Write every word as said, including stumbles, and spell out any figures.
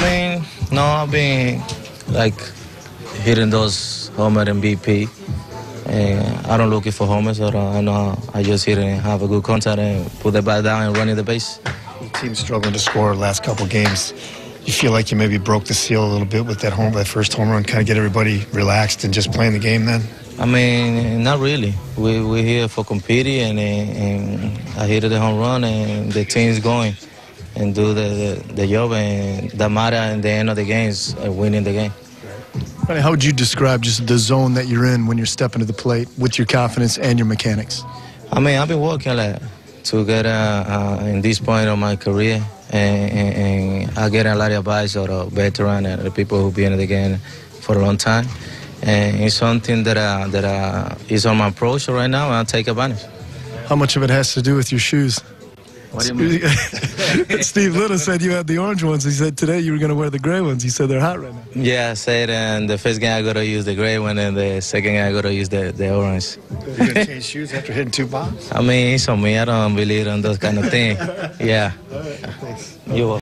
mean, no, I've been like hitting those homer and B P. And I don't look for homers, or I know I just hit and have a good contact and put the bat down and running the base. The team's struggling to score the last couple games. You feel like you maybe broke the seal a little bit with that home, that first home run, kind of get everybody relaxed and just playing the game then? I mean, not really. We, we're here for competing, and, and I hit the home run, and the team's going and do the, the, the job, and that matter in the end of the game is winning the game. Ronny, how would you describe just the zone that you're in when you're stepping to the plate with your confidence and your mechanics? I mean, I've been working a lot to get uh, uh, in this point of my career, and, and, and I get a lot of advice of the veteran and the people who've been in the game for a long time. And it's something that, uh, that uh, is on my approach right now, and I'll take advantage. How much of it has to do with your shoes? What do you mean? Steve Little said you had the orange ones. He said today you were going to wear the gray ones. He said they're hot right now. Yeah, I said, and the first game I got to use the gray one, and the second game I got to use the, the orange. You're going to change shoes after hitting two bombs? I mean, it's on me. I don't believe in those kind of things. Yeah. All right, thanks. You're welcome.